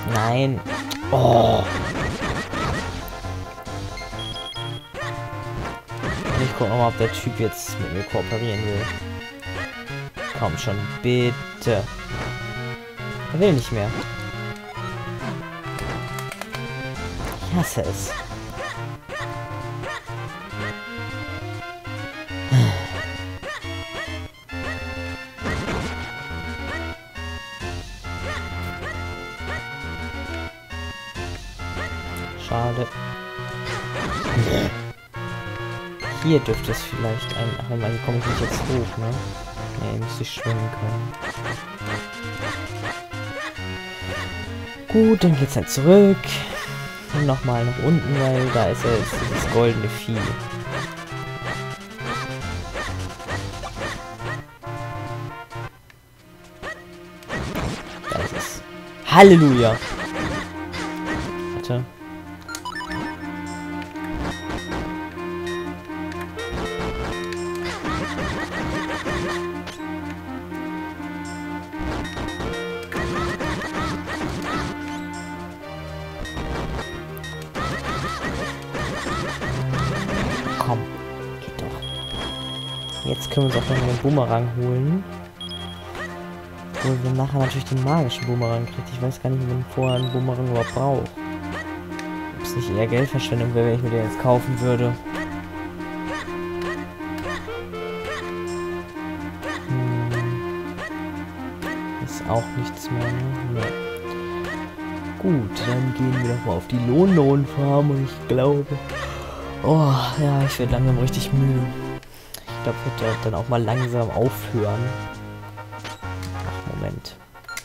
Nein. Oh. Ich gucke mal, ob der Typ jetzt mit mir kooperieren will. Komm schon, bitte. Er will nicht mehr. Ich hasse es. Schade. Hier dürfte es vielleicht ein... Ach, mal, hier komme ich nicht jetzt hoch, ne? Ne, müsste ich schwimmen können. Gut, dann geht's halt zurück. Und nochmal nach unten, weil da ist ja jetzt dieses goldene Vieh. Da ist es. Halleluja! Warte. Komm, geht doch. Jetzt können wir uns auch noch einen Boomerang holen. Obwohl wir nachher natürlich den magischen Boomerang kriegen. Ich weiß gar nicht, wie man vorher einen Boomerang überhaupt braucht. Ob es nicht eher Geldverschwendung wäre, wenn ich mir den jetzt kaufen würde. Ist auch nichts mehr, ne? Ja. Gut, dann gehen wir doch mal auf die Lohn-Farm und ich glaube... Oh, ja, ich werde langsam richtig müde. Ich glaube, ich werde dann auch mal langsam aufhören. Ach, Moment.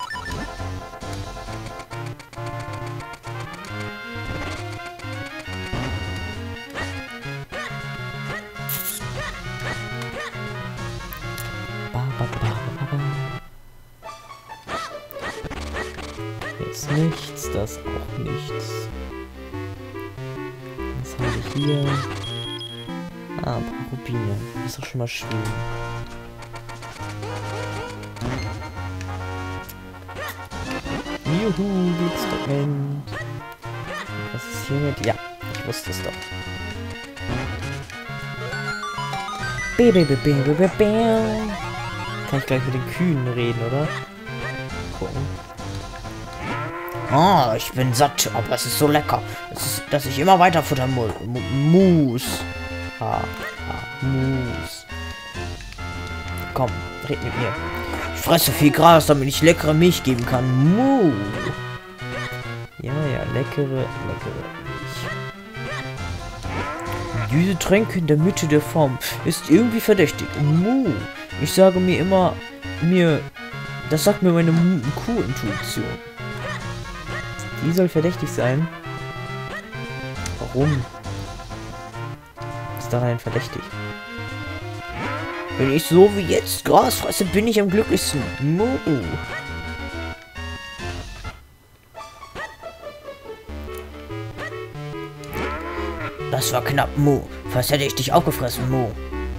Jetzt nichts, das auch nichts. Was haben wir hier? Ah, ein paar Rubine. Das ist doch schon mal schön. Juhu, Glücksfragment. Was ist hier mit? Ja, ich wusste es doch. Kann ich gleich mit den Kühen reden, oder? Gucken. Oh, ich bin satt, aber es ist so lecker, dass ich immer weiter futtern muss. Mus. Komm, red mit mir. Ich fresse viel Gras, damit ich leckere Milch geben kann. Mu. Ja, leckere Milch. Diese Tränke in der Mitte der Form ist irgendwie verdächtig. Mu. Ich sage mir immer, das sagt mir meine Kuh-Intuition. Die soll verdächtig sein. Warum? Ist daran verdächtig? Wenn ich so wie jetzt Gras fresse, bin ich am glücklichsten. Mu. Das war knapp, Mu. Fast hätte ich dich aufgefressen, Mu.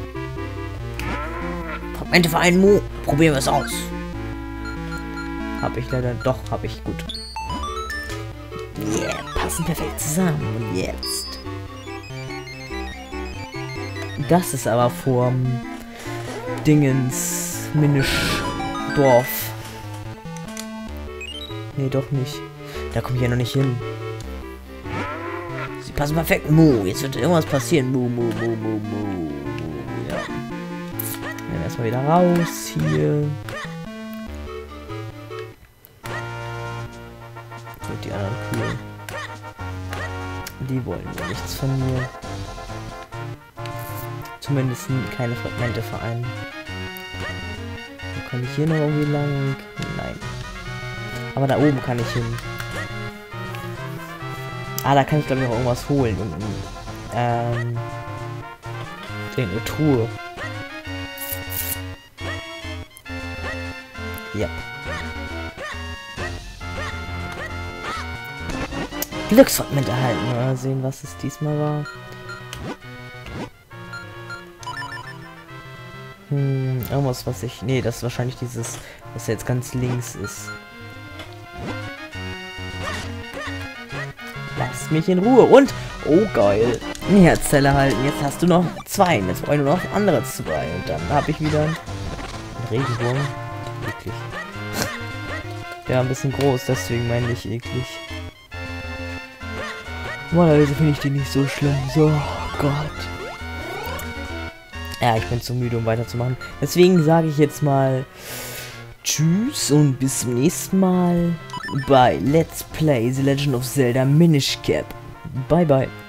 Fragmente für einen Mu. Probieren wir es aus. Hab ich leider doch, hab ich gut. Yeah, passen perfekt zusammen. Und jetzt. Das ist aber vorm Dingens Minischdorf. Nee, doch nicht. Da komme ich ja noch nicht hin. Sie passen perfekt. Mu. Jetzt wird irgendwas passieren. Mu. Ja. Dann erstmal wieder raus hier. Und die anderen Kühe. Die wollen wohl nichts von mir. Zumindest keine Fragmente vereinen. Kann ich hier noch irgendwie lang? Nein. Aber da oben kann ich hin. Ah, da kann ich glaube ich auch irgendwas holen. Eine Truhe. Ja. Glücksfragment erhalten. Mal sehen, was es diesmal war. Irgendwas, was ich... Nee, das ist wahrscheinlich dieses, was jetzt ganz links ist. Lass mich in Ruhe. Und, oh geil, eine Herzzelle halten. Jetzt hast du noch 2. Jetzt brauche ich nur noch andere 2. Und dann habe ich wieder einen Regenwurm. Eklig. Ja, ein bisschen groß, deswegen meine ich eklig. Normalerweise finde ich die nicht so schlimm. So, oh Gott. Ja, ich bin zu müde, um weiterzumachen. Deswegen sage ich jetzt mal tschüss und bis zum nächsten Mal bei Let's Play The Legend of Zelda Minish Cap. Bye, bye.